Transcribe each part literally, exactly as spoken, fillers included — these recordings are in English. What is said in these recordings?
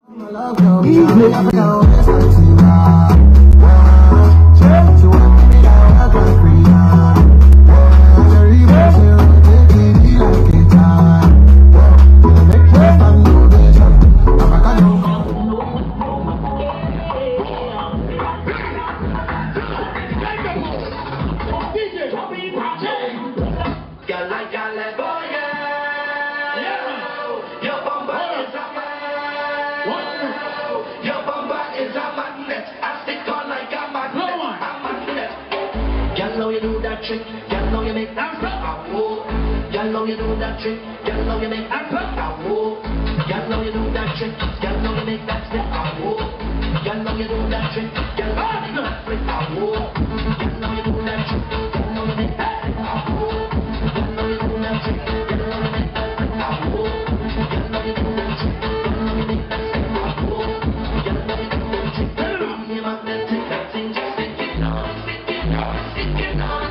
You do that trick, girl, know you make that flop. Oh, girl, know you do that trick, girl, know you make that flop. Oh, girl, know you do that trick, girl, know you make that flip. Oh, girl, know you do that trick, girl, know you make that flip. Oh, girl, know you do that trick, girl, know you make that flip. Oh, girl, know you do that trick, girl, know you make that flip. Oh, girl, know you do that trick, girl, know you make that flip. Oh, girl, know you do that trick, girl, know you make that flip. That thing just sticking on, sticking on, sticking on.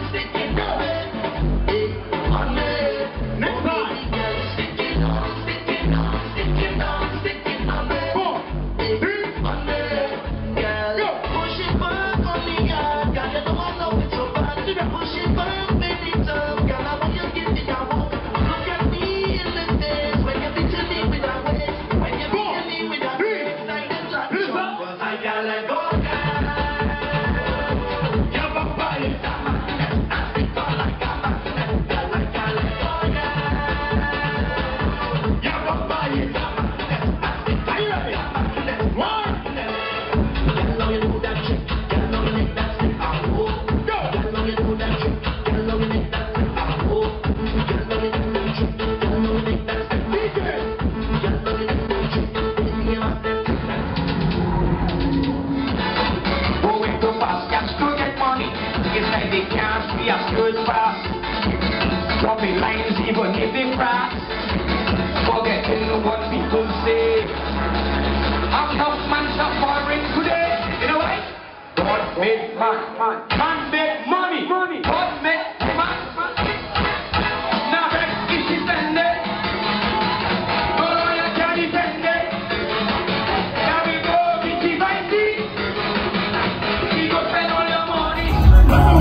Dropping lines even if they crack, forgetting what people say. How tough man suffering today? You know what? God made man, man, man made money, money. God made man, man. Now if she spend it, oh you can't defend it. Now we go with the vice. We go spend all your money.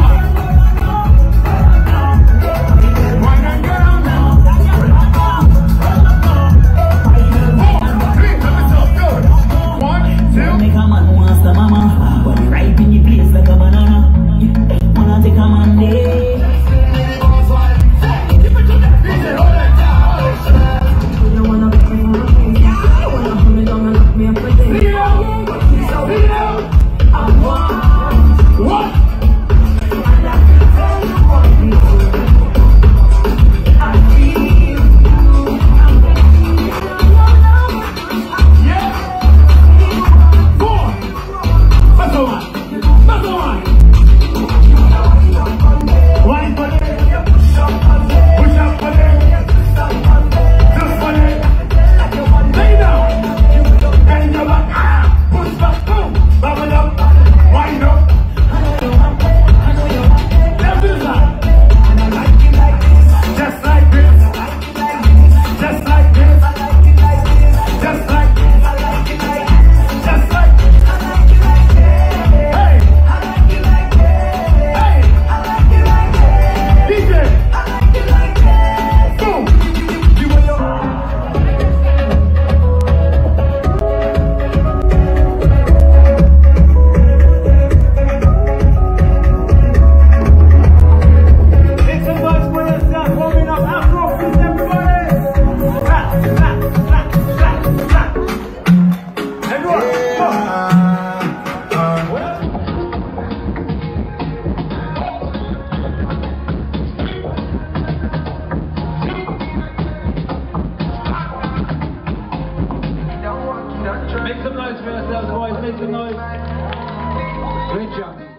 Make some noise for yourselves, boys. Make some noise. Great job.